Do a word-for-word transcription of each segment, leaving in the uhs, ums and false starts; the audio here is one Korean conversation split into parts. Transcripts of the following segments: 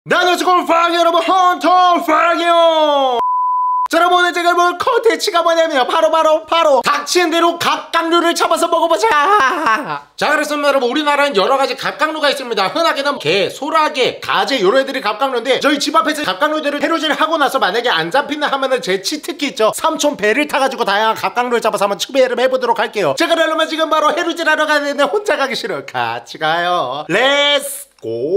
네, 안녕하세요 파기 여러분, 헌터 파기요. 자, 여러분 오늘 제가 볼 컨텐츠가 뭐냐면 바로 바로 바로 닥치는 대로 갑각류를 잡아서 먹어보자. 자, 그래서 여러분 우리나라는 여러가지 갑각류가 있습니다. 흔하게는 게, 소라게, 가재 요런 애들이 갑각류인데 저희 집 앞에서 갑각류들을 해루질 하고 나서 만약에 안 잡힌다 하면은 제 치트키 있죠, 삼촌 배를 타가지고 다양한 갑각류를 잡아서 한번 추배를 해보도록 할게요. 제가 그러면 지금 바로 해루질 하러 가는데 혼자 가기 싫어요. 같이 가요. 렛츠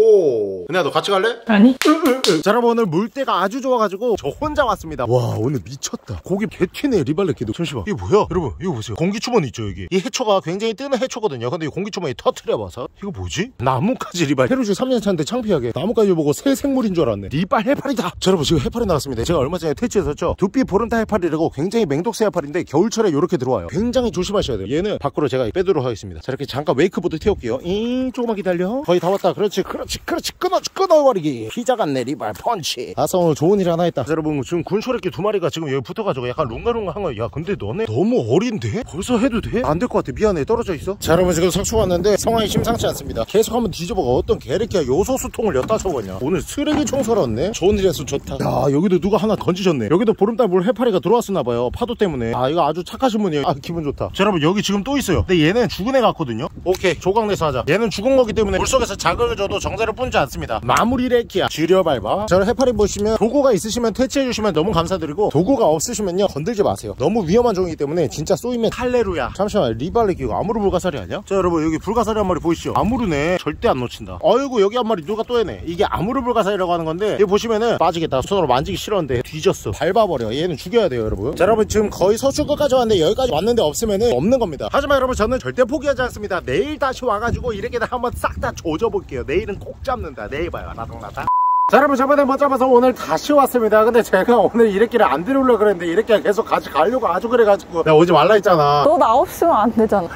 고. 은혜야, 너 같이 갈래? 아니. 자, 여러분 오늘 물때가 아주 좋아가지고 저 혼자 왔습니다. 와, 오늘 미쳤다. 고기 개 튀네, 리발레끼도. 잠시만, 이게 뭐야? 여러분 이거 보세요. 공기주머니 있죠, 여기. 이 해초가 굉장히 뜨는 해초거든요. 근데 이 공기주머니 터트려봐서 이거 뭐지? 나뭇가지 리발. 해루질 삼 년 차인데 창피하게 나뭇가지 보고 새 생물인 줄 알았네. 리발 해파리다. 자, 여러분 지금 해파리 나왔습니다. 제가 얼마 전에 퇴치했었죠. 두피 보름타 해파리라고 굉장히 맹독새 해파리인데 겨울철에 이렇게 들어와요. 굉장히 조심하셔야 돼요. 얘는 밖으로 제가 빼도록 하겠습니다. 자, 이렇게 잠깐 웨이크보드 태울게요. 이 조금만 기다려. 거의 다 왔다. 그렇지 그렇지 그렇지. 끊어 끊어버리기. 피자 같네, 리발 펀치. 아싸, 오늘 좋은 일 하나 했다. 자, 여러분 지금 군소래끼 두 마리가 지금 여기 붙어가지고 약간 룽가룽가 한거야. 야, 근데 너네 너무 어린데? 벌써 해도 돼? 안 될 것 같아. 미안해, 떨어져 있어. 자, 여러분 지금 석초 왔는데 상황이 심상치 않습니다. 계속 한번 뒤져보가 어떤 개새끼야 요소수통을 엿다 쳐버냐. 오늘 쓰레기 청소를 왔네. 좋은 일 했으면 좋다. 야, 여기도 누가 하나 던지셨네. 여기도 보름달 물 해파리가 들어왔었나봐요, 파도 때문에. 아, 이거 아주 착하신 분이에요. 아, 기분 좋다. 자, 여러분 여기 지금 또 있어요. 근데 얘는 죽은 애 같거든요. 오케이, 조각내서 하자. 얘는 죽은 거기 때문에 물속에서 자극을 줘도 정자를 뿐지 않습니다. 마무리 레키야 줄여밟아. 자, 해파리 보시면 도구가 있으시면 퇴치해주시면 너무 감사드리고, 도구가 없으시면요 건들지 마세요. 너무 위험한 종이기 때문에 진짜 쏘이면 할레루야. 잠시만, 리발레 끼고 아무르 불가사리 아니야? 자, 여러분 여기 불가사리 한 마리 보이시죠? 아무르네. 절대 안 놓친다. 어이구, 여기 한 마리 누가 또 해네. 이게 아무르 불가사리라고 하는 건데, 여기 보시면은 빠지겠다. 손으로 만지기 싫었는데 뒤졌어. 밟아버려. 얘는 죽여야 돼요, 여러분. 자, 여러분 지금 거의 서초 끝까지 왔는데 여기까지 왔는데 없으면은 없는 겁니다. 하지만 여러분 저는 절대 포기하지 않습니다. 내일 다시 와가지고 이렇게 한번 싹 다 조져볼게요. 내일은 꼭 잡는다. 내일 봐요. 나동나다. 자, 여러분 저번에 못 잡아서 오늘 다시 왔습니다. 근데 제가 오늘 이래끼를 안 데려오려고 그랬는데 이래끼가 계속 같이 가려고 아주 그래가지고 내가 오지 말라 했잖아. 너 나 없으면 안 되잖아.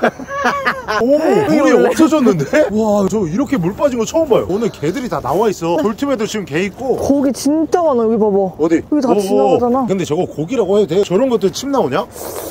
오, 물이 없어졌는데? 와, 저 이렇게 물 빠진 거 처음 봐요. 오늘 개들이 다 나와 있어. 돌틈에도 지금 개 있고. 고기 진짜 많아. 여기 봐봐. 어디? 여기 다 오, 지나가잖아. 근데 저거 고기라고 해도 돼? 저런 것들 침 나오냐?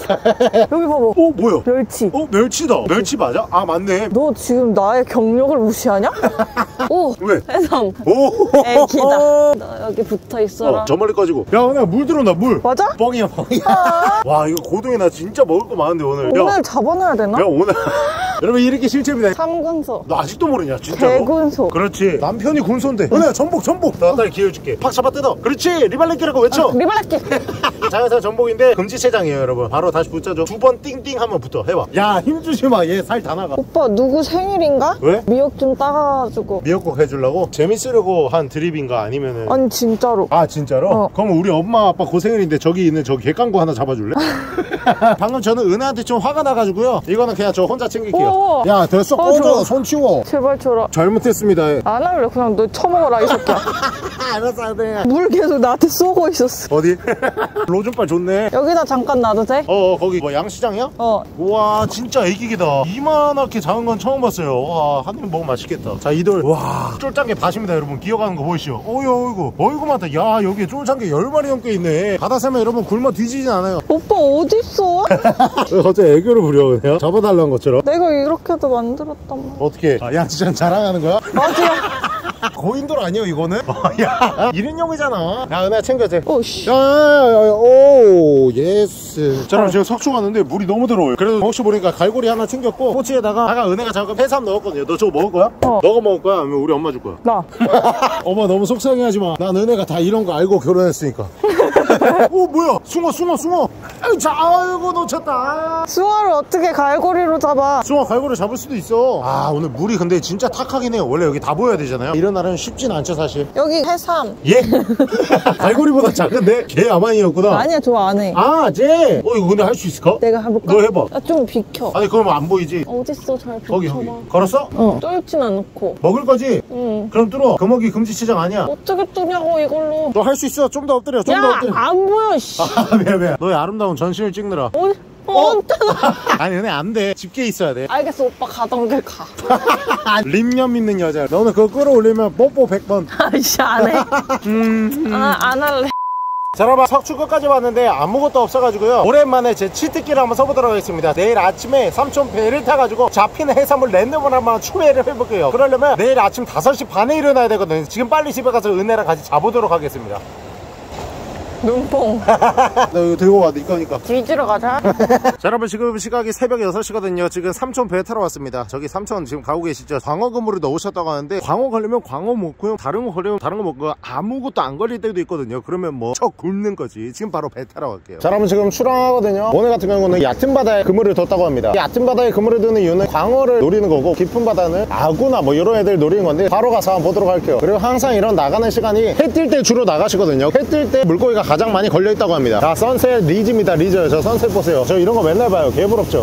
여기 봐봐. 어, 뭐야? 멸치. 어, 멸치다. 멸치 맞아? 아, 맞네. 너 지금 나의 경력을 무시하냐? 오, 왜? 해삼. 오, 애기다. 나 여기 붙어 있어라. 어, 저 멀리 꺼지고. 야, 오늘 물 들어온다, 물. 맞아? 뻥이야, 뻥이야. 아 와, 이거 고동이 나 진짜 먹을 거 많은데, 오늘. 오늘 야, 잡아놔야 되나? 야, 오늘. 여러분, 이렇게 실체입니다. 삼군소. 너 아직도 모르냐, 진짜로? 대군소. 그렇지. 남편이 군소인데. 은혜야, 전복, 전복. 나 딸 기회 줄게. 팍 잡아 뜯어. 그렇지. 리발레끼라고 외쳐. 아, 리발레끼. 자연산 전복인데 금지체장이에요, 여러분. 바로 다시 붙여줘. 두 번 띵띵 하면 붙어. 해봐. 야, 힘주지 마. 얘 살 다 나가. 오빠 누구 생일인가? 왜? 미역 좀 따가지고. 미역국 해주려고? 재밌으려고 한 드립인가 아니면은. 아니 진짜로. 아, 진짜로? 어. 그럼 우리 엄마 아빠 고생일인데 저기 있는 저 객강구 하나 잡아줄래? 방금 저는 은혜한테 좀 화가 나가지고요. 이거는 그냥 저 혼자 챙길게요. 오. 야, 됐어. 어, 꺼져. 좋아. 손 치워. 제발 줘라. 잘못했습니다. 안 할래. 그냥 너 처먹어라 이 새끼야. 알았어, 네. 물 계속 나한테 쏘고 있었어. 어디? 로준빨 좋네. 여기다 잠깐 놔도 돼? 어, 어, 거기 뭐 양시장이야? 어. 우와, 진짜 애기기다. 이만하게 작은 건 처음 봤어요. 와, 한 입 먹으면 맛있겠다. 자, 이돌. 와, 쫄짱게 밭입니다, 여러분. 기어가는 거 보이시죠? 어이구, 어이구. 어이구 많다. 야, 여기에 쫄짱게 열 마리 넘게 있네. 바다 살면 여러분 굶어 뒤지진 않아요. 오빠 어딨어? 왜 갑자기 애교를 부려, 그냥? 잡아달라는 것처럼. 내가 이렇게도 만들었단 말이야. 어떻게? 아, 양시장 자랑하는 거야? 맞아. 고인돌 아니에요, 이거는? 어, 야, 일인용이잖아. 야, 은혜야, 챙겨줘. 오씨. 야, 야, 야, 오, 예스. 자, 그럼 제가 석초 갔는데 물이 너무 더러워요. 그래서 혹시 모르니까 갈고리 하나 챙겼고, 꼬치에다가 아까 은혜가 잠깐 해삼 넣었거든요. 너 저거 먹을 거야? 어. 너가 먹을 거야? 아니면 우리 엄마 줄 거야? 나. 엄마 너무 속상해하지 마. 난 은혜가 다 이런 거 알고 결혼했으니까. 오, 뭐야? 숭어, 숭어, 숭어. 아유, 자, 아이고, 놓쳤다. 숭어를 어떻게 갈고리로 잡아? 숭어 갈고리 잡을 수도 있어. 아, 오늘 물이 근데 진짜 탁하긴 해요. 원래 여기 다 보여야 되잖아요. 이런 날은 쉽진 않죠, 사실. 여기 해삼. 예? 갈고리보다 작은데? 걔 아만이었구나. 아니야, 저 안 해. 아, 쟤? 어, 이거 근데 할 수 있을까? 내가 해볼까? 너 해봐. 아, 좀 비켜. 아니, 그러면 안 보이지? 어딨어, 잘 거기, 비켜봐. 거기. 걸었어? 어. 쫄진 않고. 먹을 거지? 응. 그럼 뚫어. 금어기 금지치장 아니야. 어떻게 뜨냐고, 이걸로. 너 할 수 있어. 좀 더 엎드려. 좀 더 야, 엎드려. 안 보여, 씨. 아, 미안, 미안. 너의 아름다운 전신을 찍느라. 어디? 어, 뜨나? 아니, 근데 안 돼. 집게 있어야 돼. 알겠어, 오빠 가던 길 가. 립념 있는 여자. 너는 그거 끌어올리면 뽀뽀 백 번. 아이씨, 안 해. 음, 음. 아, 안 할래. 자 여러분 석추 끝까지 봤는데 아무것도 없어가지고요 오랜만에 제 치트키를 한번 써보도록 하겠습니다. 내일 아침에 삼촌 배를 타가지고 잡히는 해산물 랜덤을 한번 추배를 해볼게요. 그러려면 내일 아침 다섯 시 반에 일어나야 되거든요. 지금 빨리 집에 가서 은혜랑 같이 자보도록 하겠습니다. 눈뽕. 나 이거 들고 가, 네 거니까. 뒤지러 가자. 자 여러분 지금 시각이 새벽 여섯 시거든요 지금 삼촌 배 타러 왔습니다. 저기 삼촌 지금 가고 계시죠. 광어 그물을 넣으셨다고 하는데 광어 걸리면 광어 먹고요 다른 거 걸리면 다른 거 먹고 아무것도 안 걸릴 때도 있거든요. 그러면 뭐 척 굶는 거지. 지금 바로 배 타러 갈게요. 자 여러분 지금 출항하거든요. 오늘 같은 경우는 얕은 바다에 그물을 뒀다고 합니다. 얕은 바다에 그물을 두는 이유는 광어를 노리는 거고 깊은 바다는 아구나 뭐 이런 애들 노리는 건데 바로 가서 한번 보도록 할게요. 그리고 항상 이런 나가는 시간이 해 뜰 때 주로 나가시거든요. 해 뜰 때 물고기가 가장 많이 걸려있다고 합니다. 자 선셋 리즈입니다. 리즈. 저 선셋 보세요. 저 이런 거 맨날 봐요. 개부럽죠.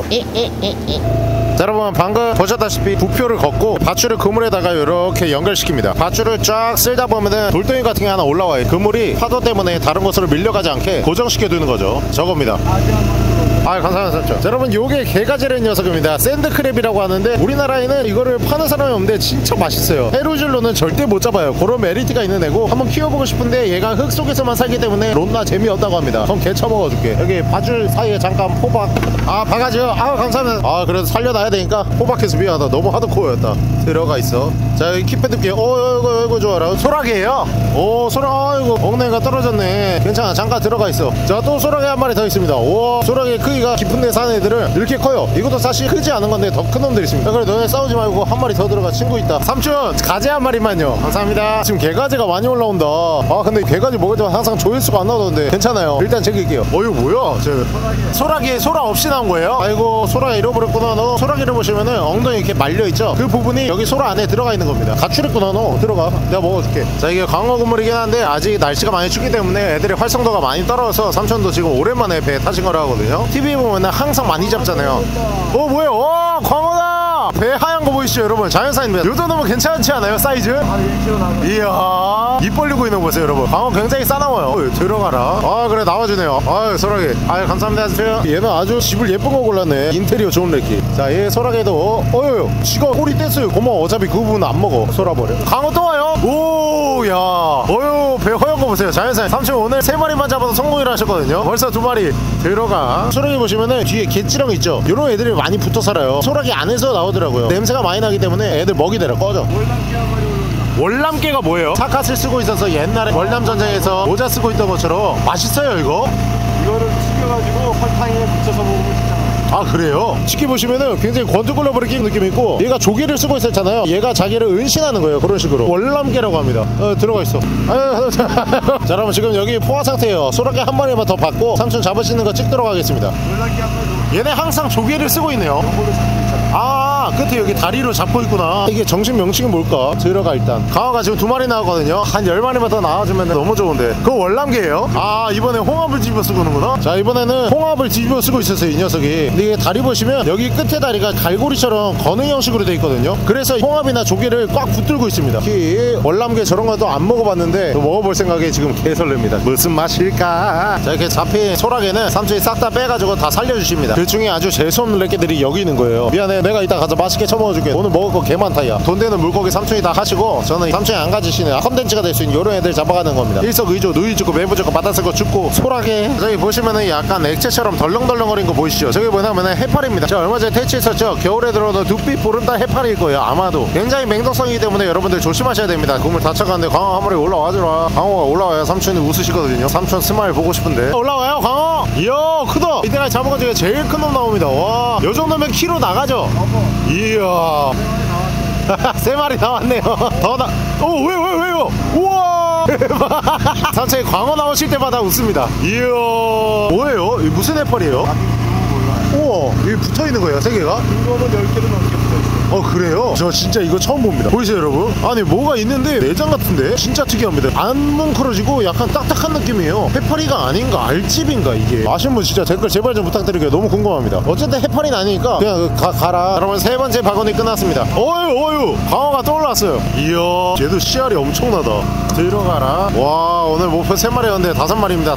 자 여러분 방금 보셨다시피 부표를 걷고 밧줄을 그물에다가 이렇게 연결시킵니다. 밧줄을 쫙 쓸다 보면은 돌덩이 같은 게 하나 올라와요. 그물이 파도 때문에 다른 곳으로 밀려가지 않게 고정시켜 두는 거죠. 저겁니다. 아 감사합니다. 자, 여러분 요게 개가지라는 녀석입니다. 샌드크랩이라고 하는데 우리나라에는 이거를 파는 사람이 없는데 진짜 맛있어요. 해루질로는 절대 못 잡아요. 그런 메리트가 있는 애고 한번 키워보고 싶은데 얘가 흙 속에서만 살기 때문에 론나 재미없다고 합니다. 그럼 개 쳐먹어줄게. 여기 밧줄 사이에 잠깐 포박. 아 바가지요. 아 감사합니다. 아 그래도 살려놔야 되니까 포박해서 미안하다. 너무 하드코어였다. 들어가 있어. 자 여기 킵해둘게. 어 이거 이거 좋아라. 소라게예요. 오 소라. 아이고 엉덩이가 떨어졌네. 괜찮아 잠깐 들어가 있어. 자 또 소라게 한 마리 더 있습니다. 오 소라게 크기가 깊은 데 사는 애들은 이렇게 커요. 이것도 사실 크지 않은 건데 더 큰 놈들이 있습니다. 그래 너네 싸우지 말고 한 마리 더 들어가. 친구 있다. 삼촌 가재 한 마리만요. 감사합니다. 지금 개가재가 많이 올라온다. 아 근데 개가재 먹을 때만 항상 조회수가 안 나오던데 괜찮아요. 일단 챙길게요. 어 이거 뭐야? 저 소라기에 소라 없이 나온 거예요? 아이고 소라 잃어버렸구나. 너 소라기를 보시면은 엉덩이 이렇게 말려있죠? 그 부분이 여기 소라 안에 들어가 있는 겁니다. 가출했구나 너. 들어가. 내가 먹어줄게. 자 이게 광어 그물이긴 한데 아직 날씨가 많이 춥기 때문에 애들의 활성도가 많이 떨어져서 삼촌도 지금 오랜만에 배 타신 거라 하거든요. 티비 보면 항상 많이 잡잖아요. 어 뭐야? 어 광어다. 배 하얀 거 보이시죠 여러분? 자연산입니다. 요 정도면 괜찮지 않아요 사이즈? 한 일 킬로그램 이야 입 벌리고 있는 거 보세요 여러분. 광어 굉장히 싸나워요. 어, 들어가라. 아 그래 나와주네요. 아유 소라게. 아유 감사합니다. 얘는 아주 집을 예쁜 거 골랐네. 인테리어 좋은 레키. 자 얘 소라게도 어휴 지가 꼬리 뗐어요. 고마워. 어차피 그 부분은 안 먹어. 쏘라버려. 광어 또 와요? 오야 어휴 배 허연 거 보세요. 자연산. 삼촌 오늘 세 마리만 잡아서 성공을 하셨거든요. 벌써 두 마리 들어가. 소라게 보시면은 뒤에 개찌렁 있죠? 요런 애들이 많이 붙어 살아요. 소라게 안에서 나오더라고요. 냄새가 많이 나기 때문에 애들 먹이 되라. 꺼져. 월남깨가 뭐예요? 사카스를 쓰고 있어서 옛날에 월남전쟁에서 모자 쓰고 있던 것처럼 맛있어요 이거? 이거를 튀겨가지고 설탕에 묻혀서 먹으면 진짜 아 그래요? 치킨 보시면은 굉장히 권투글러브를 끼는 느낌이 있고 얘가 조개를 쓰고 있었잖아요. 얘가 자기를 은신하는 거예요. 그런 식으로 월남깨라고 합니다. 어 들어가 있어. 아유, 자 여러분 지금 여기 포화 상태예요. 소라게 한 마리만 더 받고 삼촌 잡으시는 거 찍도록 하겠습니다. 월남깨 한 마리. 얘네 항상 조개를 쓰고 있네요. 아 끝에 여기 다리로 잡고 있구나. 이게 정식 명칭이 뭘까? 들어가 일단. 강어가 지금 두 마리 나왔거든요. 한 열 마리만 더 나와주면 너무 좋은데. 그거 월남개예요? 아 이번에 홍합을 뒤집어 쓰고는구나. 자 이번에는 홍합을 뒤집어 쓰고 있었어요 이 녀석이. 근데 이게 다리 보시면 여기 끝에 다리가 갈고리처럼 거는 형식으로 돼 있거든요. 그래서 홍합이나 조개를 꽉 붙들고 있습니다. 특히 월남개 저런 것도 안 먹어봤는데 또 먹어볼 생각에 지금 개설렙니다. 무슨 맛일까? 자 이렇게 잡힌 소라게는 삼촌이 싹 다 빼가지고 다 살려주십니다. 그 중에 아주 재수없는 래끼들이 여기 있는 거예요. 미안해 내가 이따 가서 맛있게 처먹어줄게. 오늘 먹을 거 개 많다 야. 돈 되는 물고기 삼촌이 다 하시고 저는 삼촌이 안 가지시는 컨텐츠가 될 수 있는 요런 애들 잡아가는 겁니다. 일석의조 누이 죽고 매부 죽고 바다 쓰고 죽고 소라게. 저기 보시면은 약간 액체처럼 덜렁덜렁거린 거 보이시죠? 저기 뭐냐면은 해파리입니다. 제가 얼마 전에 퇴치했었죠? 겨울에 들어도 두피 보름달 해파리일 거예요 아마도. 굉장히 맹독성이기 때문에 여러분들 조심하셔야 됩니다. 그물 다쳐가는데 광어 한 마리 올라와주라. 광어가 올라와야 삼촌이 웃으시거든요. 삼촌 스마일 보고 싶은데. 올라와요 광어. 이야 크다. 이때까지 잡은 것 중에 제일 큰 놈 나옵니다. 와 요 정도면 키로 나가죠? 이야 세 마리 나왔네요. 더 나. 오 왜 왜 왜요? 우와 삼촌이 광어 나오실 때마다 웃습니다. 이야 뭐예요? 이 무슨 해파리예요? 우와 여기 붙어있는 거예요 세 개가? 이거는 열 개도 넘게 붙어있어요. 어 그래요? 저 진짜 이거 처음 봅니다. 보이세요 여러분? 아니 뭐가 있는데 내장 같은데? 진짜 특이합니다. 안 뭉클어지고 약간 딱딱한 느낌이에요. 해파리가 아닌가 알집인가 이게. 아시는 분 진짜 댓글 제발 좀 부탁드릴게요. 너무 궁금합니다. 어쨌든 해파리는 아니니까 그냥 가, 가라. 여러분 세 번째 바구니 끝났습니다. 어휴 어휴 광어가 또 올라왔어요. 이야 쟤도 씨알이 엄청나다. 들어가라. 와 오늘 목표 세 마리였는데 다섯 마리입니다.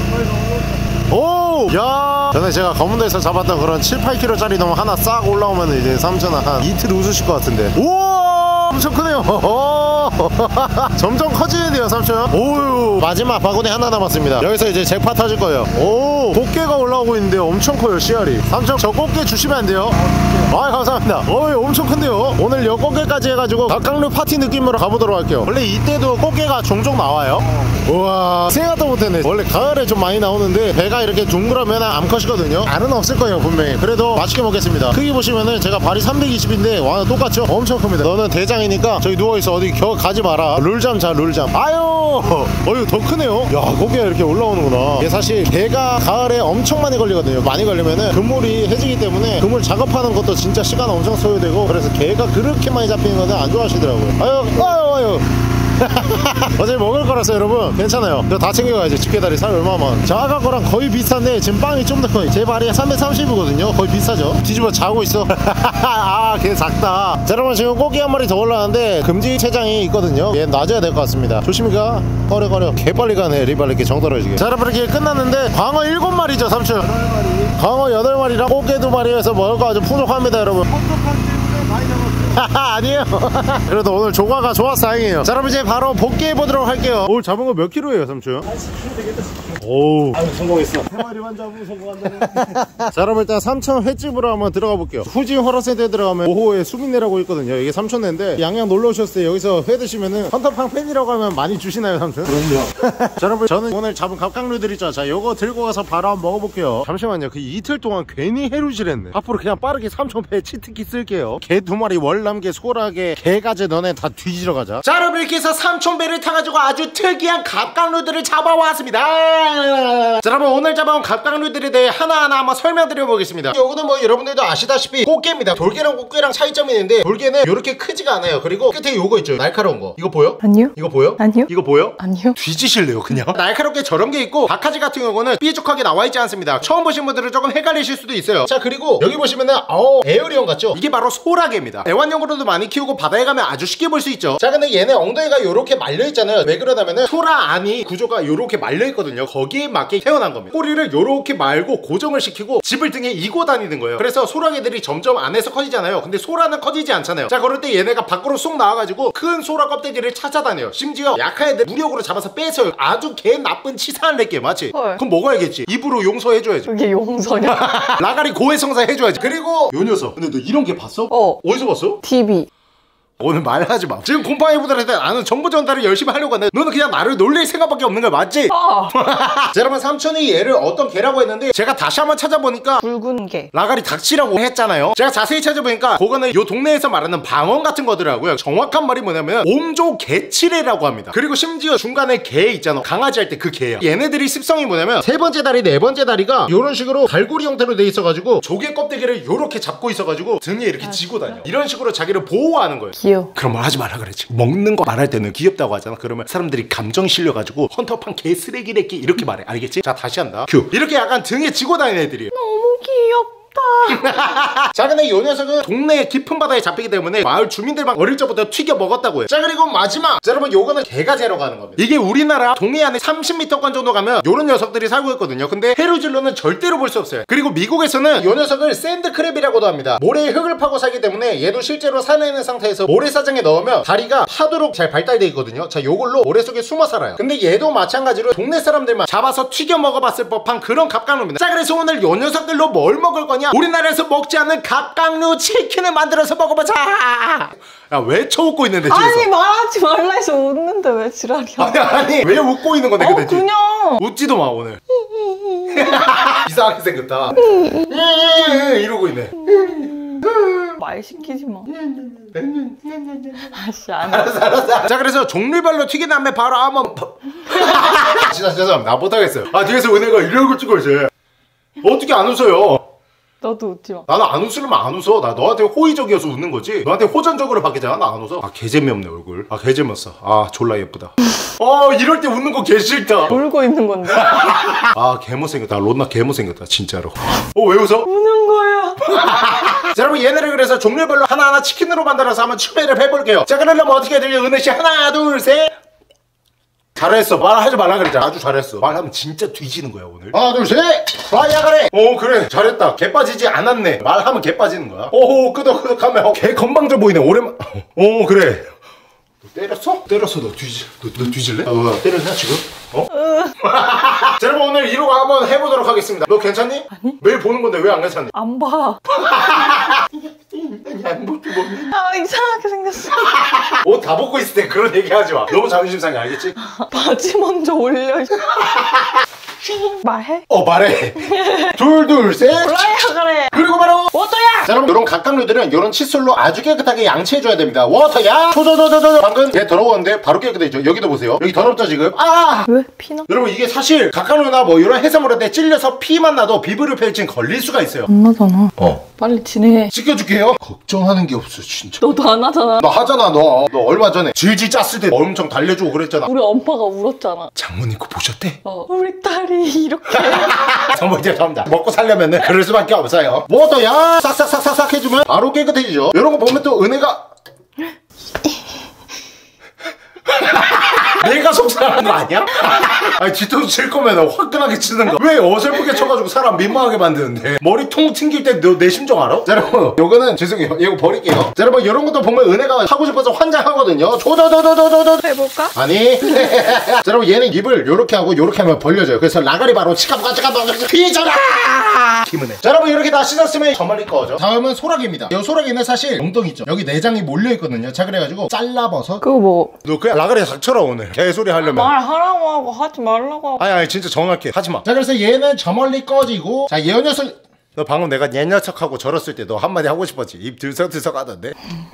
오! 야! 전에 제가 검은도에서 잡았던 그런 칠, 팔 킬로그램짜리 놈 하나 싹 올라오면 이제 삼촌은 한 이틀 웃으실 것 같은데. 우와! 엄청 크네요. 점점 커지는데요 삼촌. 오우 마지막 바구니 하나 남았습니다. 여기서 이제 잭팟 터질 거예요. 오 꽃게가 올라오고 있는데요. 엄청 커요 씨알이. 삼촌 저 꽃게 주시면 안 돼요? 아 감사합니다. 어이 엄청 큰데요. 오늘 요 꽃게까지 해가지고 각각류 파티 느낌으로 가보도록 할게요. 원래 이때도 꽃게가 종종 나와요. 우와 생각도 못했네. 원래 가을에 좀 많이 나오는데 배가 이렇게 둥그러면 암컷이거든요. 알은 없을 거예요 분명히. 그래도 맛있게 먹겠습니다. 크기 보시면은 제가 발이 삼백이십인데 와 똑같죠? 엄청 큽니다. 너는 대장이니까 저기 누워있어. 어디 겨 가지 마라. 룰잠 자 룰잠. 아유 어휴 더 크네요. 야 고기가 이렇게 올라오는구나. 이게 사실 배가 가을에 엄청 많이 걸리거든요. 많이 걸리면은 그물이 해지기 때문에 그물 작업하는 것도 진짜 시간 엄청 소요되고, 그래서 개가 그렇게 많이 잡히는 거는 안 좋아하시더라고요. 아유 아유 아유 어차피 먹을 거라서 여러분 괜찮아요. 이거 다 챙겨가야지. 집게다리 살 얼마만. 저 아까 거랑 거의 비슷한데 지금 빵이 좀 더 커요. 제 발이 삼백삼십이거든요 거의 비슷하죠. 뒤집어 자고 있어. 아 걔 작다. 자 여러분 지금 고기 한 마리 더 올라왔는데 금지 체장이 있거든요. 얘 놔줘야 될 것 같습니다. 조심히 가. 꺼려꺼려. 개빨리 가네 리발 이렇게 정 떨어지게. 자 여러분 이렇게 끝났는데 광어 일곱 마리죠 삼촌. 여덟 마리. 광어 여덟 마리랑 꽃게 두 마리에서 먹을 거 아주 풍족합니다 여러분. 아니에요. 그래도 오늘 조과가 좋아서 다행이에요. 자 여러분 이제 바로 복귀해보도록 할게요. 오늘 잡은 거 몇 킬로예요 삼촌? 한 십 킬로 되겠다. 오우 아유 성공했어. 세 마리만 잡으면 성공한다. 자 여러분 일단 삼촌 횟집으로 한번 들어가 볼게요. 후지 허러센터에 들어가면 오호에 수민내라고 있거든요. 이게 삼촌네인데 양양 놀러 오셨을 때 여기서 회 드시면은 헌터팡 팬이라고 하면 많이 주시나요 삼촌? 그럼요. 자 여러분 저는 오늘 잡은 갑각류들 있죠. 자 요거 들고 가서 바로 한번 먹어볼게요. 잠시만요. 그 이틀 동안 괜히 해루질 했네. 앞으로 그냥 빠르게 삼촌 회 치트키 쓸게요. 개 두 마리 월남개 소라게 개가재 너네 다 뒤지러 가자. 자 여러분 이렇게 해서 삼촌 배를 타가지고 아주 특이한 갑각류들을 잡아왔습니다. 자 여러분 오늘 잡아온 갑각류들에 대해 하나하나 한번 설명드려 보겠습니다. 요거는 뭐 여러분들도 아시다시피 꽃게입니다. 돌게랑 꽃게랑 차이점이 있는데 돌게는 이렇게 크지가 않아요. 그리고 끝에 요거 있죠 날카로운 거. 이거 보여? 아니요. 이거 보여? 아니요. 이거 보여? 아니요. 뒤지실래요 그냥? 날카롭게 저런 게 있고 바카지 같은 경우는 삐죽하게 나와있지 않습니다. 처음 보신 분들은 조금 헷갈리실 수도 있어요. 자 그리고 여기 보시면은 어 에어리언 같죠? 이게 바로 소라게입니다. 애완용으로도 많이 키우고 바다에 가면 아주 쉽게 볼 수 있죠. 자 근데 얘네 엉덩이가 요렇게 말려있잖아요. 왜 그러냐면은 소라 안이 구조가 요렇게 말려있거든요. 거기에 맞게 태어난 겁니다. 꼬리를 요렇게 말고 고정을 시키고 집을 등에 이고 다니는 거예요. 그래서 소라게들이 점점 안에서 커지잖아요. 근데 소라는 커지지 않잖아요. 자 그럴 때 얘네가 밖으로 쏙 나와가지고 큰 소라 껍데기를 찾아다녀요. 심지어 약한 애들 무력으로 잡아서 뺏어요. 아주 개 나쁜 치사한 렉게 맞지? 헐. 그럼 먹어야겠지. 입으로 용서해줘야지. 그게 용서냐? 라가리 고해성사 해줘야지. 그리고 요 녀석 근데 너 이런 게 봤어? 어. 어디서 봤어? 티비. 오늘 말하지 마. 지금 곰팡이보다는 나는 정보 전달을 열심히 하려고 하는데 너는 그냥 나를 놀릴 생각밖에 없는 거야 맞지? 어. 자 여러분 삼촌이 얘를 어떤 개라고 했는데 제가 다시 한번 찾아보니까 붉은 개. 라가리 닭치라고 했잖아요. 제가 자세히 찾아보니까 그거는 요 동네에서 말하는 방언 같은 거더라고요. 정확한 말이 뭐냐면 옴조 개치레라고 합니다. 그리고 심지어 중간에 개 있잖아. 강아지 할 때 그 개야. 얘네들이 습성이 뭐냐면 세 번째 다리 네 번째 다리가 요런 식으로 갈고리 형태로 돼 있어가지고 조개 껍데기를 요렇게 잡고 있어가지고 등에 이렇게 아, 지고 다녀. 이런 식으로 자기를 보호하는 거예요. 귀여워. 그런 말 하지 말라 그랬지. 먹는 거 말할 때는 귀엽다고 하잖아. 그러면 사람들이 감정이 실려가지고 헌터팡 개 쓰레기래끼 이렇게 말해. 알겠지? 자 다시 한다. 큐. 이렇게 약간 등에 지고 다니는 애들이 너무 귀엽다. 자 근데 이 녀석은 동네의 깊은 바다에 잡히기 때문에 마을 주민들만 어릴 적부터 튀겨 먹었다고 해요. 자 그리고 마지막 자 여러분 요거는 개가재라고 하는 겁니다. 이게 우리나라 동해안에 삼십 미터권 정도 가면 요런 녀석들이 살고 있거든요. 근데 페루질로는 절대로 볼 수 없어요. 그리고 미국에서는 요 녀석을 샌드크랩이라고도 합니다. 모래에 흙을 파고 살기 때문에 얘도 실제로 산에 있는 상태에서 모래사장에 넣으면 다리가 파도록 잘 발달돼 있거든요. 자 요걸로 모래 속에 숨어 살아요. 근데 얘도 마찬가지로 동네 사람들만 잡아서 튀겨 먹어봤을 법한 그런 갑각류입니다. 자 그래서 오늘 요 녀석들로 뭘 먹을 거냐, 우리나라에서 먹지 않는 갑각류 치킨을 만들어서 먹어보자. 야 왜 쳐웃고 있는데 집에서? 아니 말하지 말라 해서 웃는데 왜 지랄이야. 아니 아니 왜 웃고 있는 건데? 어 근데 그냥 웃지도 마 오늘. 이상하게 생겼다. 이러고 있네. 말 시키지 마. 아씨 안 해. 알았어 알았어. 자 그래서 종류별로 튀긴 다음에 바로 한번 진짜 죄송합니다. 나 못하겠어요. 아 뒤에서 은혜가 이러고 찍고 있어요. 어떻게 안 웃어요? 너도 웃지 마. 나는 안 웃으려면 안 웃어. 나 너한테 호의적이어서 웃는 거지. 너한테 호전적으로 바뀌잖아. 나 안 웃어. 아 개재미없네 얼굴. 아 개재미없어. 아 졸라 예쁘다. 어 이럴 때 웃는 거 개 싫다. 울고 있는 건데. 아 개못생겼다. 론나 개못생겼다 진짜로. 어 왜 웃어? 우는 거야. 자 여러분 얘네를 그래서 종류별로 하나하나 치킨으로 만들어서 한번 추배를 해볼게요. 자 그러려면 어떻게 해야 되냐. 은혜씨 하나 둘 셋. 잘했어. 말하지 말라 그랬잖아. 아주 잘했어. 말하면 진짜 뒤지는 거야 오늘. 하나 둘 셋. 와야 그래. 오 그래 잘했다. 개 빠지지 않았네. 말하면 개 빠지는 거야. 오 끄덕끄덕하면 개 건방져 보이네. 오랜만. 오 그래. 때렸어? 때렸어. 너 뒤질 너, 너 뒤질래? 어, 뭐야 때렸냐 지금? 어? 자 여러분 오늘 이러고 한번 해보도록 하겠습니다. 너 괜찮니? 아니. 매일 보는 건데 왜 안 괜찮니? 안 봐. 아니 안 볼게 뭐니? 아, 이상하게 생겼어. 옷 다 벗고 있을 때 그런 얘기 하지 마. 너무 자존심 상해 알겠지? 바지 먼저 올려. 말해? 어 말해. 둘둘셋 올라야 그래. 그리고 바로 워터야! 자 여러분 이런 각각류들은 이런 칫솔로 아주 깨끗하게 양치해줘야 됩니다. 워터야 조조조조조. 방금 얘 더러웠는데 바로 깨끗해지죠. 여기도 보세요. 여기 더럽죠 지금? 아 왜? 피나? 여러분 이게 사실 각각류나 뭐 이런 해산물한테 찔려서 피만 나도 비브리오 펠진 걸릴 수가 있어요. 안 나잖아. 어 빨리 진행해. 씻겨줄게요. 걱정하는 게 없어 진짜. 너도 안 하잖아. 너 하잖아 너. 너 얼마 전에 질질 짰을 때 엄청 달래주고 그랬잖아. 우리 엄마가 울었잖아. 장모님 거 보셨대? 어. 우리 딸이 이렇게. 전부 이제 전부 다 먹고 살려면은 그럴 수밖에 없어요. 워터야 싹싹싹싹싹 해주면 바로 깨끗해지죠. 이런 거 보면 또 은혜가 내가 속상한 거 아니야? 아니 뒤통수 칠 거면 화끈하게 치는 거 왜 어설프게 쳐가지고 사람 민망하게 만드는데 머리 통 튕길 때 너 내 심정 알아? 자 여러분 요거는 죄송해요 이거 버릴게요. 자 여러분 이런 것도 보면 은혜가 하고 싶어서 환장하거든요. 조조조조조조조 해볼까? 아니 자 여러분 얘는 입을 요렇게 하고 요렇게 하면 벌려져요. 그래서 라가리 바로 치카부가 치카부가 피잖아 김은혜. 자 여러분 이렇게 다 씻었으면 저 멀리 꺼져. 다음은 소라기입니다. 이 소라기는 사실 엉덩이 있죠. 여기 내장이 몰려있거든요. 자 그래가지고 잘라버섯. 그거 뭐 너 그냥 라가리 닥쳐라 오늘 개소리 하려면. 말하라고 하고 하지 말라고 하고. 아니 아니 진짜 정확해 하지마. 자 그래서 얘는 저 멀리 꺼지고 자 얘 녀석 너 방금 내가 얘 녀석하고 저랬을 때 너 한마디 하고 싶었지. 입 들썩들썩 하던데.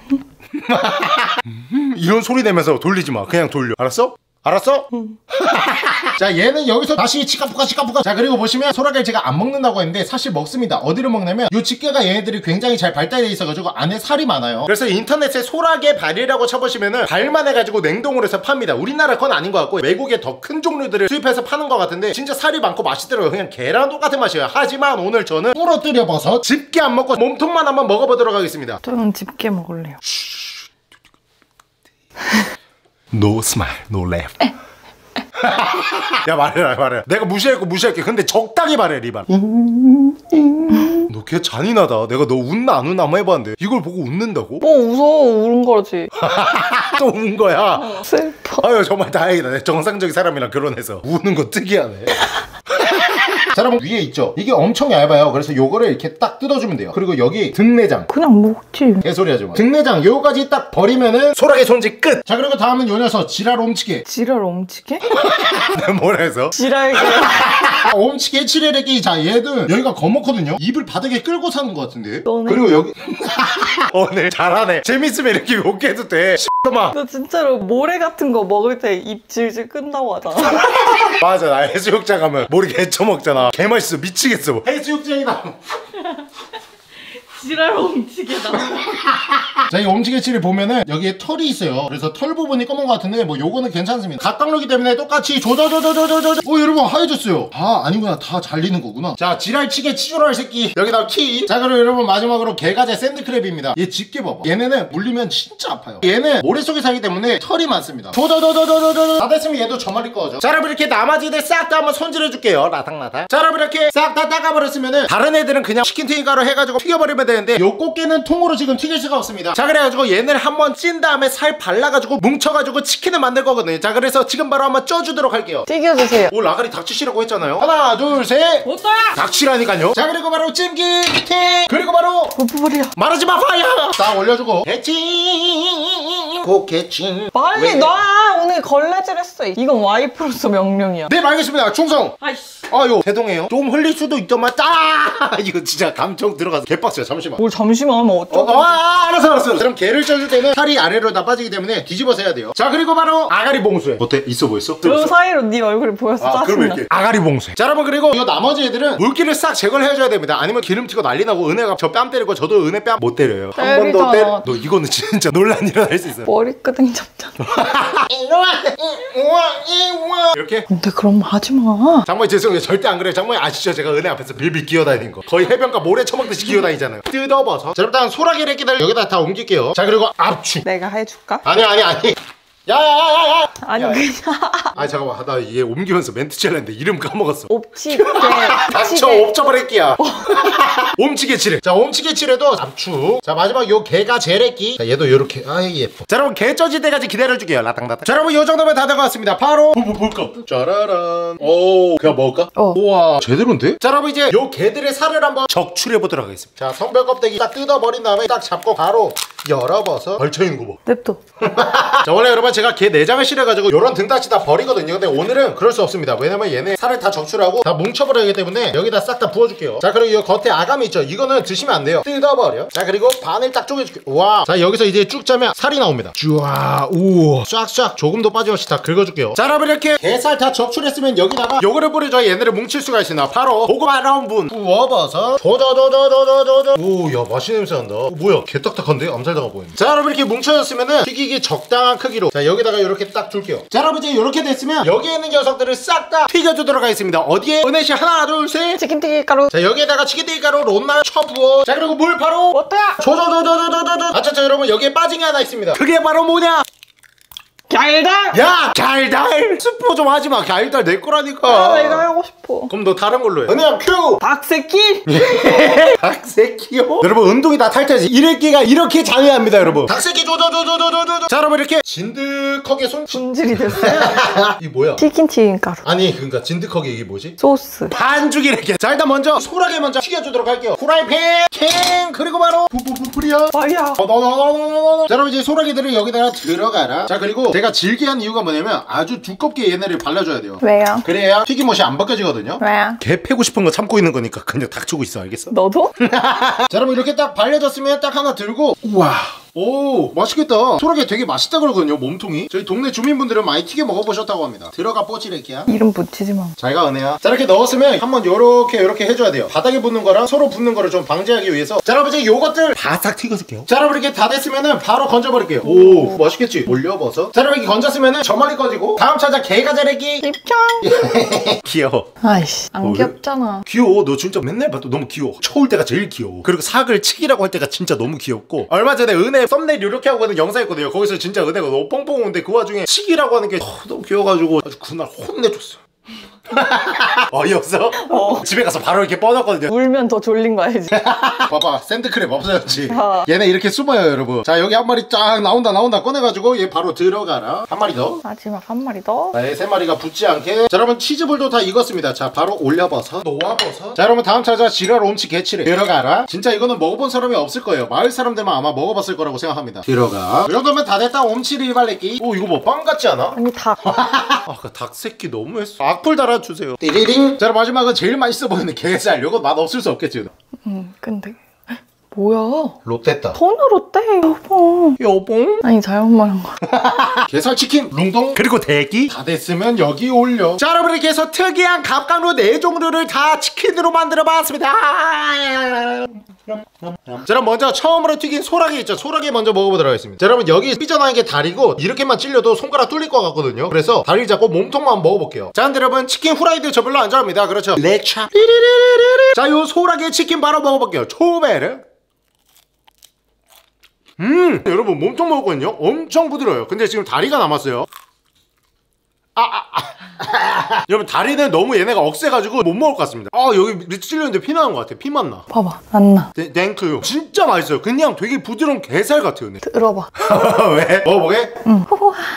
이런 소리 내면서 돌리지마. 그냥 돌려 알았어? 알았어? 자 얘는 여기서 다시 치카푸카 치카푸카. 자 그리고 보시면 소라게를 제가 안 먹는다고 했는데 사실 먹습니다. 어디를 먹냐면 요 집게가 얘네들이 굉장히 잘 발달돼 있어가지고 안에 살이 많아요. 그래서 인터넷에 소라게 발이라고 쳐보시면은 발만 해가지고 냉동으로 해서 팝니다. 우리나라 건 아닌 것 같고 외국의 더 큰 종류들을 수입해서 파는 것 같은데 진짜 살이 많고 맛있더라고요. 그냥 계란 똑같은 맛이에요. 하지만 오늘 저는 부러뜨려 버섯 집게 안 먹고 몸통만 한번 먹어보도록 하겠습니다. 저는 집게 먹을래요. No smile, no laugh. 야 말해라 말해라. 내가 무시할거 무시할게. 근데 적당히 말해 리발. 너 걔 잔인하다. 내가 너 웃나 안 웃나 한번 해봤는데 이걸 보고 웃는다고? 뭐 웃어 우는 거지. 또 운 거야? 어, 슬퍼. 아유 정말 다행이다. 내 정상적인 사람이랑 결혼해서 우는 거 특이하네. 자 여러분 위에 있죠? 이게 엄청 얇아요. 그래서 요거를 이렇게 딱 뜯어주면 돼요. 그리고 여기 등내장 그냥 먹지. 개소리 하지 마. 등내장 요거까지 딱 버리면은 소라게 손질 끝. 자 그리고 다음은 요 녀석 지랄 옴치게. 지랄 옴치게? 내가 뭐라 해서? 지랄게. 옴치게 칠해레기. 자 얘도 여기가 거먹거든요. 입을 바닥에 끌고 사는 것 같은데. 너네. 그리고 여기 오늘 잘하네. 재밌으면 이렇게 욕해도 돼. 놈아. 너 진짜로 모래 같은 거 먹을 때 입 질질 끈다고 하잖아. 맞아 나 해수욕장 가면 머리 개쳐 먹잖아. 개 맛있어 미치겠어. 해수욕장이다. 지랄 옴치게다. 자 이 옴치게치를 보면은 여기에 털이 있어요. 그래서 털 부분이 검은 것 같은데 뭐 요거는 괜찮습니다. 각각류기 때문에 똑같이 조져조져조져조져. 오 여러분 하얘졌어요. 아 아니구나 다 잘리는 거구나. 자 지랄치게 치조랄 새끼 여기다 키. 자 그리고 여러분 마지막으로 개가재 샌드크랩입니다. 얘 집게 봐봐. 얘네는 물리면 진짜 아파요. 얘는 모래 속에 살기 때문에 털이 많습니다. 조져조져조져조져. 다 됐으면 얘도 저말릴 거죠. 자 여러분 이렇게 나머지들 싹 다 한번 손질해줄게요. 라닥라닥. 자 여러분 이렇게 싹 다 닦아버렸으면은 다른 애들은 그냥 치킨 튀김가루 해가지고 튀겨버리면 되는데 요 꽃게는 통으로 지금 튀길 수가 없습니다. 자 그래가지고 얘를 한번 찐 다음에 살 발라가지고 뭉쳐가지고 치킨을 만들 거거든요. 자 그래서 지금 바로 한번 쪄주도록 할게요. 튀겨주세요. 오 라가리 닥치시라고 했잖아요. 하나 둘 셋. 못다야. 닥치라니까요. 자 그리고 바로 찜기 팅. 그리고 바로 버프버리야. 말하지마 파야. 딱 올려주고 개칭 고개칭. 빨리 왜? 놔. 오늘 걸레질 했어. 이건 와이프로서 명령이야. 네 알겠습니다. 충성. 아이씨. 아유 대동해요. 좀 흘릴 수도 있더만. 짜. 이거 진짜 감정 들어가서 개빡쳐요. 잠시만. 뭘 잠시만 하면 어, 어쩌고. 어, 아, 알았어 알았어. 그럼 게를 쪄줄 때는 살이 아래로 다 빠지기 때문에 뒤집어서 해야 돼요. 자 그리고 바로 아가리 봉수에. 어때? 있어 보였어? 그 사이로 네 얼굴이 보여서 아, 그러면 짜증나. 이렇게 아가리 봉쇄. 자 여러분 그리고 이 나머지 애들은 물기를 싹 제거를 해줘야 됩니다. 아니면 기름 튀고 난리 나고 은혜가 저 뺨 때리고 저도 은혜 뺨 못 때려요. 한 번 더 때려. 너 이거는 진짜 논란 일어날 수 있어요. 머리끄댕 잡잖아. 이렇게. 근데 그럼 하지마. 장모님 죄송해요. 절대 안 그래요. 장모님 아시죠? 제가 은혜 앞에서 빌빌 기어다니는 거. 거의 해변가 모래 처먹듯이 기어다니잖아요. 뜯어버서. 자 일단 소라게를 끼들 여기다 다 옮길게요. 자 그리고 압축. 내가 해줄까? 아니 아니 아니. 야야야야야. 아니 야, 그냥 아 잠깐만 나 이게 옮기면서 멘트 칠했는데 이름 까먹었어. 옵치게 닥쳐 옵쳐버릴게야. 옴치게칠해. 자 옴치게칠해도 압축. 자 마지막 요 개가 제레끼. 자 얘도 요렇게 아이 예뻐. 자 여러분 개 쪄질 때까지 기다려줄게요. 라땅라땅. 자 여러분 요 정도면 다 된 것 같습니다. 바로 뭐, 뭐 볼까? 짜라란. 오 그냥 먹을까? 어. 우와 제대로인데? 자 여러분 이제 요 개들의 살을 한번 적출해보도록 하겠습니다. 자 성별 껍데기 딱 뜯어버린 다음에 딱 잡고 바로 열어봐서 걸쳐있는 거 봐. 냅둬. 자 원래 여러분 제가 개 내장을 실어가지고 요런 등딱지 다 버리거든요. 근데 오늘은 그럴 수 없습니다. 왜냐면 얘네 살을 다 적출하고 다 뭉쳐버려야 하기 때문에 여기다 싹 다 부어줄게요. 자 그리고 이 겉에 아감이 있죠. 이거는 드시면 안 돼요. 뜯어버려. 자 그리고 반을 딱 쪼개줄게요. 와. 자 여기서 이제 쭉 짜면 살이 나옵니다. 쭈아 우와 쫙쫙 조금도 빠짐없이 다 긁어줄게요. 자 여러분 이렇게 게살 다 적출했으면 여기다가 요거를 뿌려줘야 얘네를 뭉칠 수가 있습니다. 바로 고구마 라운분 부어봐서 조조조조조조조조. 오야 맛있는 냄새 난다. 어, 뭐야 개 딱딱한데? 암살당하 보이네. 자 여러분 이렇게 뭉쳐졌으면은 튀기기 적당한 크기로 자 여기다가 이렇게 딱 줄게요. 자 여러분 이제 이렇게 됐으면 여기에 있는 녀석들을 싹 다 튀겨주도록 하겠습니다. 어디에? 은혜씨 하나 둘 셋. 치킨튀기 가루. 자 여기에다가 치킨튀기 가루 론나 쳐 부어. 자 그리고 물 바로 어때야? 조조조조조조조. 아차차 여러분 여기에 빠진 게 하나 있습니다. 그게 바로 뭐냐? 달달. 야 달달 스포 좀 하지마. 달달 내 거라니까. 아, 내가 하고 싶어. 그럼 너 다른 걸로 해. 은혜야 큐. 닭새끼. 닭새끼요? 여러분 운동이 다 탈퇴지. 이래끼가 이렇게 장애합니다 여러분. 닭새끼 조조조조조조조. 자 여러분 이렇게 진득하게 손 분질이 됐어. 이 뭐야? 치킨튀김 가루. 아니 그니까 진득하게 이게 뭐지? 소스. 반죽 이렇게. 자 일단 먼저 소라게 먼저 튀겨주도록 할게요. 후라이팬 캥 그리고 바로 부부부부리야. 아야. 어너너너너너너. 자 여러분 이제 소라게들을 여기다가 들어가라. 자 그리고 제가 질게 한 이유가 뭐냐면 아주 두껍게 얘네를 발라줘야 돼요. 왜요? 그래야 튀김옷이 안 벗겨지거든요. 왜요? 개 패고 싶은 거 참고 있는 거니까 그냥 닥치고 있어. 알겠어? 너도? 자 여러분 이렇게 딱 발려졌으면 딱 하나 들고 우와 오 맛있겠다. 소라게 되게 맛있다 그러거든요. 몸통이. 저희 동네 주민분들은 많이 튀겨 먹어보셨다고 합니다. 들어가 뽀찌레끼야. 이름 붙이지 마. 잘가 은혜야. 자 이렇게 넣었으면 한번 요렇게 요렇게 해줘야 돼요. 바닥에 붙는 거랑 서로 붙는 거를 좀 방지하기 위해서. 자 여러분 이제 요것들 바싹 튀겨줄게요. 자 여러분 이렇게 다 됐으면은 바로 건져버릴게요. 오 맛있겠지? 올려버섯. 자 여러분 이렇게 건졌으면은 저 멀리 꺼지고 다음 찾아 개가 자르기. 입장. 귀여워. 아이씨 안 어, 귀엽잖아. 귀여워. 너 진짜 맨날 봐도 너무 귀여워. 초울 때가 제일 귀여워. 그리고 사글 치기라고 할 때가 진짜 너무 귀엽고. 얼마 전에 은혜 썸네일 이렇게 하고 있는 영상 있거든요. 거기서 진짜 은혜가 너무 뻥뻥 오는데 그 와중에 치기라고 하는 게 어, 너무 귀여워가지고 아주 그날 혼내줬어. 어이없어? 어. 집에 가서 바로 이렇게 뻗었거든요. 울면 더 졸린 거 알지? 봐봐 샌드크랩 없어졌지. 어. 얘네 이렇게 숨어요 여러분. 자 여기 한 마리 쫙 나온다 나온다 꺼내가지고 얘 바로 들어가라. 한 마리 더. 마지막 한 마리 더. 네, 세 마리가 붙지 않게. 자 여러분 치즈볼도 다 익었습니다. 자 바로 올려버섯 놓아버섯. 자 여러분 다음 찾아 지랄 옴치 개치래. 들어가라. 진짜 이거는 먹어본 사람이 없을 거예요. 마을 사람들만 아마 먹어봤을 거라고 생각합니다. 들어가. 이 정도면 다 됐다. 옴치 리발레끼. 오 이거 뭐 빵 같지 않아? 아니 닭. 아까 닭새끼 너무했어. 악플 달아주세요. 띠리링. 자 마지막은 제일 맛있어 보이는 게살. 이거 맛 없을 수 없겠지. 응 근데 뭐야? 롯데다. 손으로 떼 여보. 여봉. 아니 잘못 말한 거. 게살치킨 룽동 그리고 대기 다 됐으면 여기 올려. 자 여러분 이렇게 해서 특이한 갑각류 네 종류를 다 치킨으로 만들어봤습니다. 자 그럼 먼저 처음으로 튀긴 소라게 있죠. 소라게 먼저 먹어보도록 하겠습니다. 자 여러분 여기 삐져나온 게 다리고 이렇게만 찔려도 손가락 뚫릴 것 같거든요. 그래서 다리를 잡고 몸통만 먹어볼게요. 자 근데 여러분 치킨 후라이드 저 별로 안 좋아합니다. 그렇죠? 렉차. 자 요 소라게 치킨 바로 먹어볼게요. 초베르. 음 여러분 몸통 먹었거든요. 엄청 부드러워요. 근데 지금 다리가 남았어요. 아, 아, 아. 여러분 다리는 너무 얘네가 억세가지고 못 먹을 것 같습니다. 아 여기 밑에 찔렸는데 피 나는 것 같아. 피맛 나. 봐봐 안 나. 네, 땡큐. 진짜 맛있어요. 그냥 되게 부드러운 게살 같아요. 네. 들어봐. 왜? 먹어보게? 응.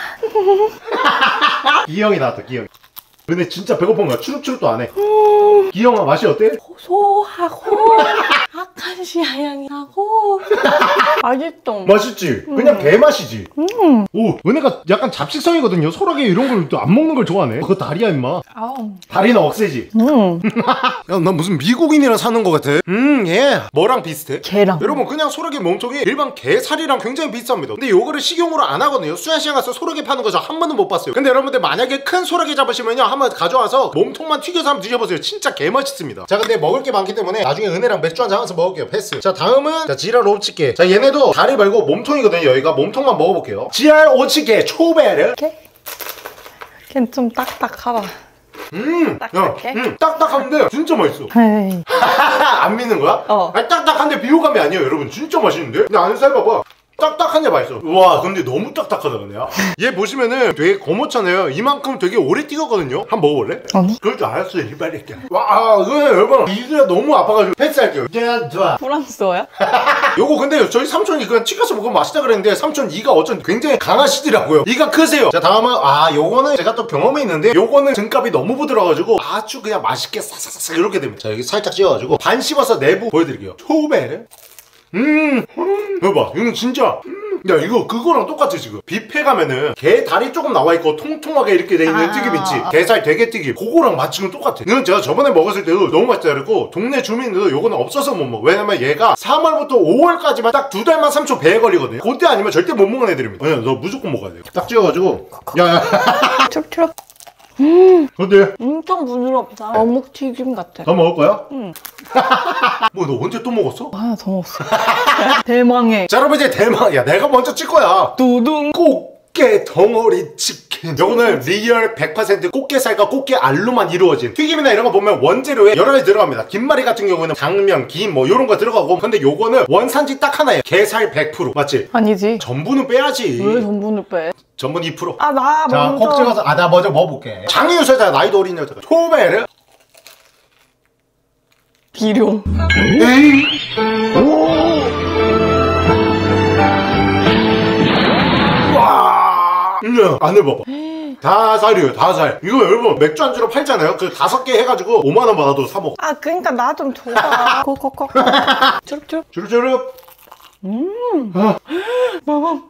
기영이 나왔다. 기영. 근데 진짜 배고픈 거야. 추룩추룩도 안 해. 음... 기영아 맛이 어때? 고소하고 아카시아 향이 나고 맛있어. 맛있지? 그냥 음. 개맛이지? 음. 오 은혜가 약간 잡식성이거든요. 소라게 이런 걸 또 안 먹는 걸 좋아하네. 그거 다리야 임마. 아우. 다리는 억세지? 음. 야, 난 무슨 미국인이랑 사는 것 같아. 음, 예. 뭐랑 비슷해? 개랑. 여러분 그냥 소라게 몸통이 일반 게살이랑 굉장히 비슷합니다. 근데 요거를 식용으로 안 하거든요. 수산시장 가서 소라게 파는 거 저 한 번도 못 봤어요. 근데 여러분들 만약에 큰 소라게 잡으시면요 한번 가져와서 몸통만 튀겨서 한번 드셔보세요. 진짜 개맛있습니다. 자 근데 먹을 게 많기 때문에 나중에 은혜랑 맥주 한잔 하면서 먹을게요. 패스. 자 다음은 자 지랄 오치게. 자 얘네도 다리 말고 몸통이거든요. 여기가 몸통만 먹어볼게요. 지랄 오치게 초베르. 걔? 걔는 좀 딱딱하다. 음, 딱딱해? 야, 음, 딱딱한데 진짜 맛있어. 에이. 안 믿는 거야? 어. 아니 딱딱한데 비호감이 아니에요 여러분. 진짜 맛있는데? 근데 안에 살 봐봐. 딱딱한데 맛있어. 와 근데 너무 딱딱하다 그냥. 얘 보시면은 되게 거뭇하네요. 이만큼 되게 오래 튀겼거든요. 한번 먹어볼래? 아니. 그럴 줄 알았어 이발릴게. 와 이거 여러분 이가 너무 아파가지고 패스할게요. 자 좋아. 프랑스어야? 요거 근데 저희 삼촌이 그냥 치카서 먹으면 맛있다 그랬는데 삼촌 이가 어쩐 굉장히 강하시더라고요. 이가 크세요. 자 다음은 아 요거는 제가 또 경험이 있는데 요거는 등갑이 너무 부드러워가지고 아주 그냥 맛있게 사사사사 이렇게 됩니다. 자 여기 살짝 찌워가지고 반 씹어서 내부 보여드릴게요. 초베르. 음, 음, 봐봐, 이건 진짜. 음. 야, 이거 그거랑 똑같아, 지금. 뷔페 가면은 게 다리 조금 나와있고 통통하게 이렇게 돼 있는 아 튀김 있지. 게살 되게 튀김. 그거랑 맛 지금 똑같아. 이건 제가 저번에 먹었을 때도 너무 맛있다 그랬고, 동네 주민들도 요거는 없어서 못 먹어. 왜냐면 얘가 삼월부터 오월까지만 딱 두 달만 삼촌 배에 걸리거든요. 그때 아니면 절대 못 먹는 애들입니다. 왜냐면 너 무조건 먹어야 돼요. 딱 찍어가지고. 야, 야. 촉촉. 음, 어때? 엄청 부드럽다. 어묵 튀김 같아. 더 먹을 거야? 응. 뭐, 너 언제 또 먹었어? 하나 더 먹었어. 대망의 자, 여러분, 이제 대망. 야, 내가 먼저 찍 거야. 두둥. 꽃게 덩어리 치킨. 요거는 리얼 백 퍼센트 꽃게살과 꽃게 알로만 이루어진 튀김이나 이런 거 보면 원재료에 여러 가지 들어갑니다. 김말이 같은 경우는 당면, 김 뭐 이런 거 들어가고, 근데 요거는 원산지 딱 하나예요. 게살 백 퍼센트 맞지? 아니지. 전분은 빼야지. 왜 전분을 빼? 전분 이 퍼센트. 아, 나 자, 먼저. 콕 찍어서 아 나 먼저 먹어볼게. 장유 여자 나이도 어린 여자가 초베르. 비룡. 에이. 와. 야, 안을 봐봐. 다 살이에요, 다 살. 이거 여러분 맥주 안주로 팔잖아요. 그 다섯 개 해가지고 오만 원 받아도 사 먹어. 아, 그러니까 나 좀 줘봐. 콕콕콕. 쭈룩쭈룩. 주르주르. 음. 아. 먹어.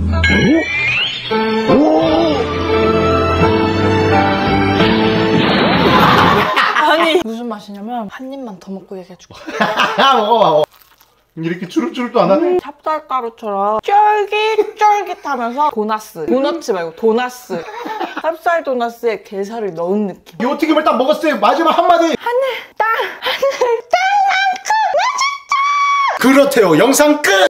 아니 무슨 맛이냐면 한 입만 더 먹고 얘기해줄게. 먹어 먹어. 이렇게 주룩주룩도 안 하네. 음, 찹쌀가루처럼 쫄깃쫄깃하면서 도나스. 도너츠 말고 도나스. 찹쌀 도나스에 게살을 넣은 느낌. 요 튀김을 딱 먹었을 때 마지막 한마디. 하늘 땅 하늘 땅만큼 맛있다. 그렇대요. 영상 끝.